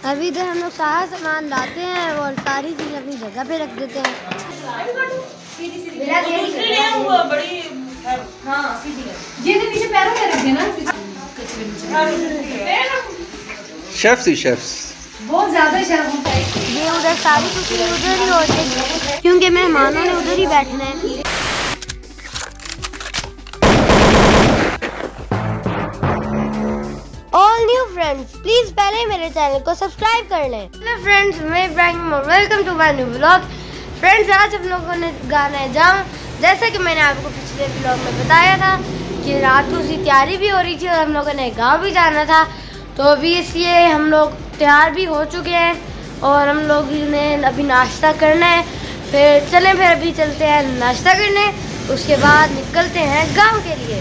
अभी इधर हम लोग सारा सामान लाते हैं और सारी चीज़ अपनी जगह पे रख देते हैं। पीछे पैरों में रखे ना शेफ्स बहुत ज्यादा शेफ होता है। ये उधर सारी कुकिंग उधर ही होती है क्योंकि मेहमानों ने उधर ही बैठना है। ऑल न्यू फ्रेंड्स प्लीज पहले मेरे चैनल को सब्सक्राइब कर लें। हेलो फ्रेंड्स, मैं इब्राहिम और welcome to my new vlog. Friends, आज हम लोगों ने गाना है जाऊं। जैसा कि मैंने आपको पिछले व्लॉग में बताया था कि रात को उसकी तैयारी भी हो रही थी और हम लोगों ने गाँव भी जाना था, तो अभी इसलिए हम लोग तैयार भी हो चुके हैं और हम लोग ने अभी नाश्ता करना है। फिर अभी चलते हैं नाश्ता करने, उसके बाद निकलते हैं गांव के लिए।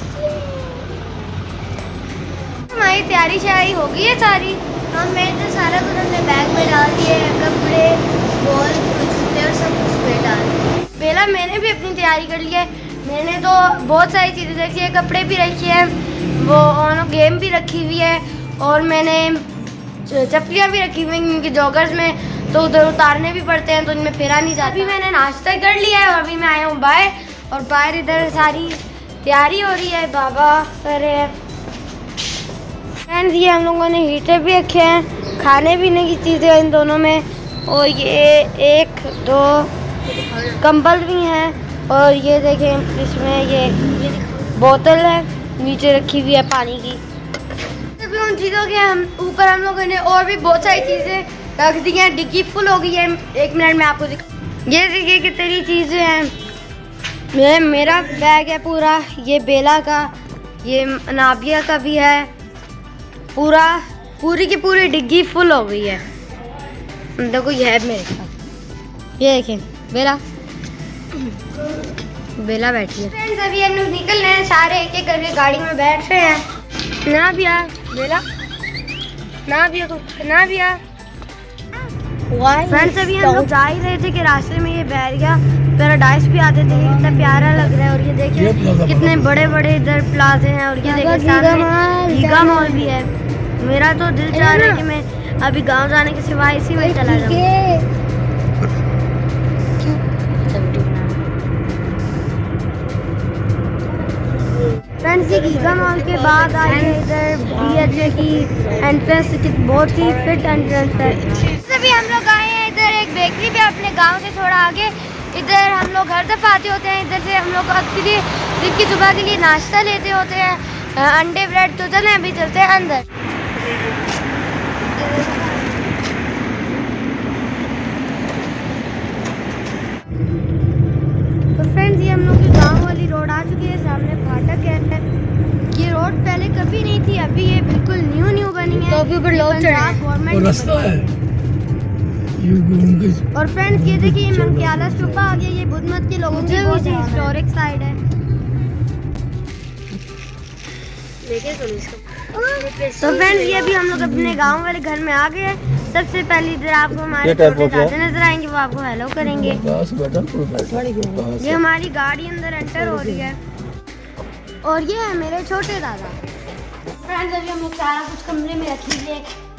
हमारी तैयारी शारी हो गई है सारी। मैंने तो सारा कुछ अपने बैग में डाल दिए, कपड़े बॉल जूते और सब कुछ में डाल दिए। पहला मैंने भी अपनी तैयारी कर ली है। मैंने तो बहुत सारी चीज़ें रखी है, कपड़े भी रखे हैं, वो ऑन गेम भी रखी हुई है और मैंने चप्पलियाँ भी रखी हुई हैं क्योंकि जॉगर्स में तो उधर उतारने भी पड़ते हैं तो इनमें फेरा नहीं जाता। अभी मैंने नाश्ता कर लिया है और अभी मैं आया हूँ बाहर, और बाहर इधर सारी तैयारी हो रही है, बाबा कर रहे हैं। फ्रेंड्स, ये हम लोगों ने हीटर भी रखे हैं, खाने पीने की चीज़ें इन दोनों में, और ये 1 2 कंबल भी हैं, और ये देखें इसमें ये बोतल है नीचे रखी हुई है पानी की। अभी उन चीज़ों के ऊपर हम लोगों ने और भी बहुत सारी चीज़ें रख दी हैं। डिग्गी फुल हो गई है। 1 मिनट में आपको ये देखिए कितनी चीज़ें हैं। मेरा बैग है पूरा, ये बेला का, ये नाबिया का भी है, पूरी की पूरी डिग्गी फुल हो गई है। देखो ये है मेरे साथ, ये देखें बेला बैठी है। फ्रेंड्स, अभी हम लोग निकल रहे हैं, सारे एक एक करके गाड़ी में बैठ रहे हैं। ना भी यार बेला, ना भी फ्रेंड्स, अभी हम लोग जा ही रहे थे कि रास्ते में ये बैठ गया। पैराडाइज भी आते थे, कितना प्यारा लग रहा है। और ये देखिए कितने बड़े बड़े इधर प्लाजे हैं, और ये देखिए सामने गीगा मॉल भी है। मेरा तो दिल चाह रहा है कि मैं अभी गांव जाने के सिवाय इसी में चला जाऊँ। फ्रेंड्स, ये गीगा मॉल के बाद आए इधर DHA की एंट्रेंस, बहुत ही फिट एंट्रेंस है। अभी हम लोग आए हैं इधर एक बेकरी पे अपने गांव से थोड़ा आगे। इधर हम लोग हर दफ़ा आते होते हैं, इधर से हम लोग अक्सर दिन की सुबह के लिए नाश्ता लेते होते हैं, अंडे ब्रेड। तो चलें अभी चलते हैं अंदर। तो फ्रेंड्स, ये हम लोग की गांव वाली रोड आ चुकी है, सामने फाटक है। ये रोड पहले कभी नहीं थी, अभी ये बिल्कुल न्यू बनी है। तो अभी ऊपर लोग गवर्नमेंट रास्ता है। और फ्रेंड्स, ये देखिए मंकियाला स्तूपा आ गया। ये बुद्ध मत के लोगों की बहुत ही हिस्टोरिक साइड है। तो फ्रेंड्स, ये भी हम लोग अपने गांव वाले घर में आ गए हैं। सबसे पहले इधर आपको हमारे छोटे दादा नजर आएंगे, वो आपको हेलो करेंगे। ये हमारी गाड़ी अंदर एंटर हो रही है, और ये है मेरे छोटे दादा। फ्रेंड्स, अभी हम लोग सारा कुछ कमरे में रख लीजिए।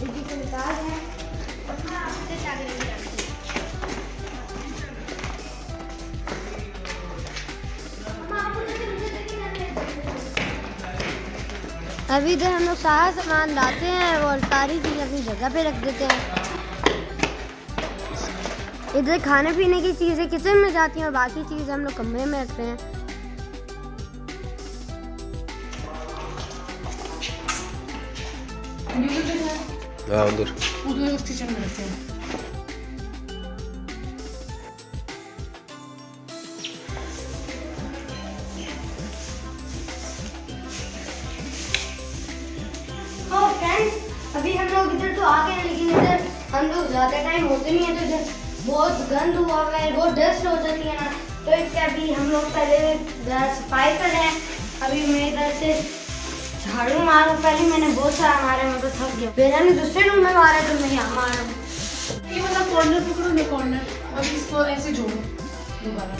अभी इधर हम लोग सारा सामान लाते हैं और सारी चीज़ अपनी जगह पे रख देते हैं। इधर खाने पीने की चीज़ें किचन में जाती हैं और बाकी चीज़ हम लोग कमरे में रखते हैं। उधर किचन में रखते हैं। अभी हम लोग इधर तो आ गए, लेकिन इधर हम लोग ज़्यादा टाइम होते नहीं है, तो इधर बहुत गंद हुआ हुआ है, बहुत डस्ट हो जाती है ना, तो इसके अभी हम लोग पहले सफाई कर रहे हैं। अभी मैं इधर से झाड़ू मारूं, पहले मैंने बहुत सारा मारा, मैं तो थक गया। बेला ने दूसरे रूम में मारा तो मैं यहाँ मारा। ये मतलब कॉर्नर पकड़ो ना, कॉर्नर, अब इसको ऐसे जोड़ो दोबारा।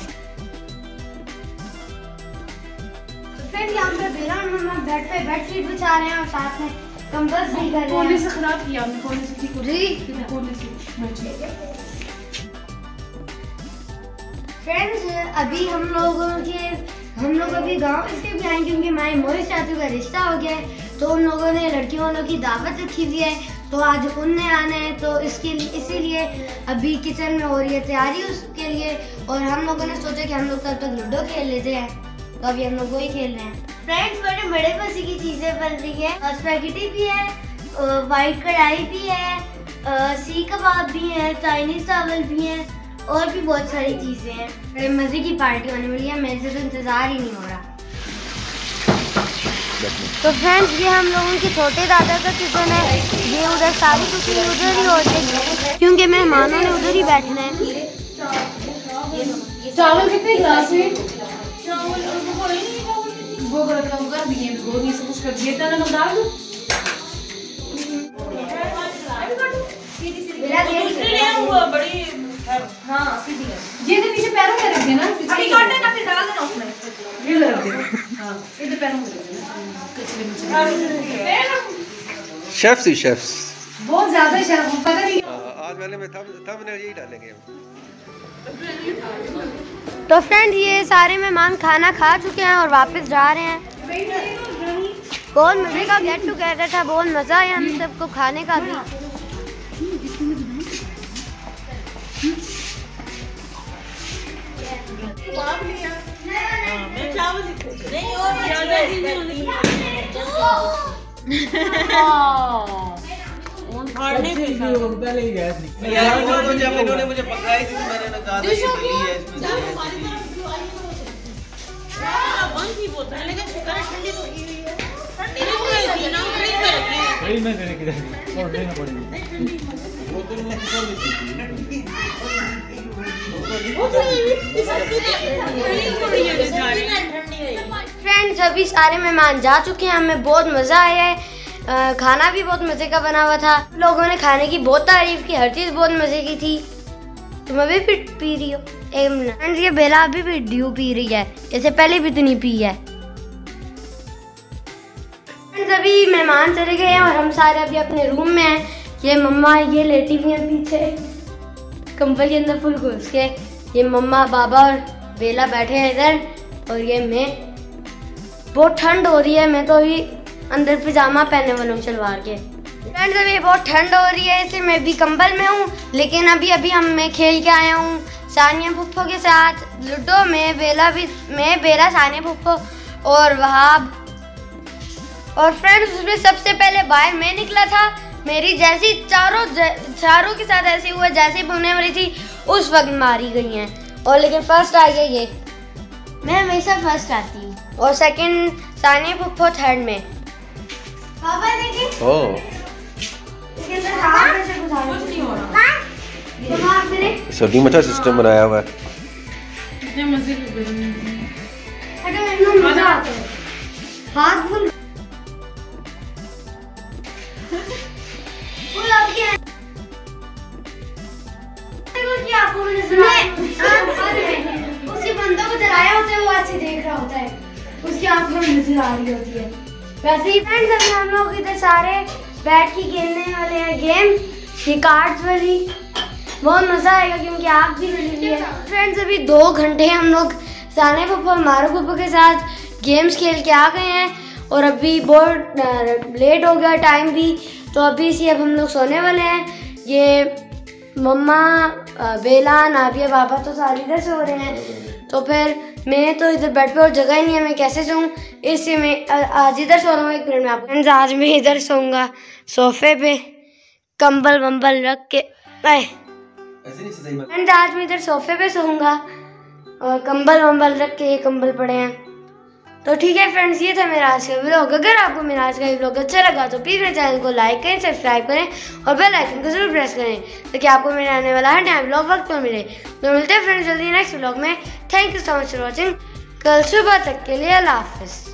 तो फ्रेंड, यहाँ पे बेला बेड पे बेडशीट बिछा रहे हैं और साथ में कंबल सही कर रहे कोने हैं। से खराब किया हमने, कोने से ठीक हो जी। कोने से फ्रेंड्स अभी हम लोग अभी गांव इसलिए भी आए क्योंकि हमारे मोहित चाचू का रिश्ता हो गया है, तो उन लोगों ने लड़कियों वालों की दावत रखी हुई है, तो आज उनने आना है, तो इसीलिए अभी किचन में हो रही है तैयारी उसके लिए। और हम लोगों ने सोचा कि हम लोग तब तक लूडो खेल लेते हैं, तो अभी हम लोग वही खेल रहे हैं। फ्रेंड्स बड़े बड़े पसी की चीजें बन रही है, स्पैगेटी भी है, वाइट कढ़ाई भी है, सीख कबाब भी है, चाइनीज चावल भी है और भी बहुत सारी चीजें हैं। बड़े मजे की पार्टी होने वाली है, मेरे से तो इंतजार ही नहीं हो रहा। तो फ्रेंड्स ये हम लोगों के छोटे दादा का किचन है, ये उधर सारी कुकिंग उधर ही होती है क्योंकि मेहमानों ने उधर ही बैठना है। चावल कितने गिलास में? वो कर दिए, वो नहीं सब कुछ कर दिए, इतना नमक डाल दो। हाँ सीधी है। ये तो पीछे पैरों में रख देना, अभी काटना ना, फिर डाल देना उसमें। ये रख दे। हाँ इधर पैरों में रख देना। शेफ्स ही शेफ्स। बहुत ज्यादा शेफ हूँ, पता नहीं। आज वाले में थंबनेल यही डालेंगे हम। तो फ्रेंड ये सारे मेहमान खाना खा चुके हैं और वापस जा रहे हैं। बहुत मजे का गेट टुगेदर था, बहुत मजा आया हम सबको खाने का भी। पहले ही गैस निकली यार, वो तो जब इन्होंने मुझे पकड़ाई थी तो मैंने ना कहा था कि ली है इसमें में देने की और देना पड़ेगा। वो तो इन्होंने किसान में थी। फ्रेंड्स अभी सारे मेहमान जा चुके हैं, हमें बहुत मज़ा आया है, खाना भी बहुत मज़े का बना हुआ था, लोगों ने खाने की बहुत तारीफ की, हर चीज़ बहुत मज़े की थी। तुम अभी भी पी रही हो? एक मिनट फ्रेंड्स, ये बेला अभी भी ड्यू पी रही है, इससे पहले भी तो नहीं पी है। फ्रेंड्स अभी मेहमान चले गए हैं और हम सारे अभी अपने रूम में हैं। ये मम्मा ये लेटी हुई हैं पीछे कंबल के अंदर फुल घुस के, ये मम्मा बाबा और बेला बैठे हैं इधर, और ये मैं। बहुत ठंड हो रही है, मैं तो अभी अंदर पिजामा पहने वाला हूँ शलवार के। फ्रेंड्स अभी बहुत ठंड हो रही है इसलिए मैं भी कंबल में हूँ, लेकिन अभी मैं खेल के आया हूँ सानिया फुफ्फो के साथ लूडो में। बेला सानिया फुफ्फो और वहाब। और फ्रेंड्स उसमें सबसे पहले बाहर मैं निकला था, मेरी जैसी चारों के साथ ऐसे हुआ जैसे होने वाली थी उस वक्त मारी गई हैं, और लेकिन फर्स्ट आ गया ये। मैं हमेशा फर्स्ट आती हूँ, और सेकंड सानिया फुफ्फो थर्ड में। पापा देखिए ओह इसके अंदर हाथ में से कुछ नहीं हो रहा। दिमाग में सो टीम अच्छा सिस्टम बनाया हुआ है। कितने मजे के बने। अरे इतना मजा आता है, हाथ फुल उसकी बंदों को जलाया होता है, वो ऐसे देख रहा होता है, उसकी आंखों में नजर आ रही होती है। वैसे ही फ्रेंड्स अभी हम लोग इधर सारे बैठ के खेलने वाले हैं गेम, ये कार्ड्स वाली। बहुत मजा आएगा क्योंकि आग भी जली हुई है। फ्रेंड्स अभी 2 घंटे हम लोग सानिया फुफ्फो और मारू फुफ्फो के साथ गेम्स खेल के आ गए हैं, और अभी बहुत लेट हो गया टाइम भी, तो अभी अब हम लोग सोने वाले हैं। ये मम्मा बेला नाबिया बाबा तो सारे इधर सो रहे हैं, तो फिर मैं तो इधर बेड पे और जगह ही नहीं है, मैं कैसे सोऊं, इसलिए मैं आज इधर सो रहा हूँ। 1 मिनट में आपको आज मैं इधर सोऊंगा सोफे पे कंबल वंबल रख के। फ्रेंड्स आज मैं इधर सोफे पे सोऊंगा और कंबल वंबल रख के, ये कंबल पड़े हैं। तो ठीक है फ्रेंड्स, ये था मेरा आज का व्लॉग। अगर आपको मेरा आज का व्लॉग अच्छा लगा तो प्लीज़ मेरे चैनल को लाइक करें, सब्सक्राइब करें और बेल आइकन को जरूर प्रेस करें ताकि आपको मेरे आने वाला हर नया व्लॉग वक्त पर मिले। तो मिलते हैं फ्रेंड्स जल्दी नेक्स्ट व्लॉग में। Thank you so much for watching. कल सुबह तक के लिए अल्लाह हाफिज़।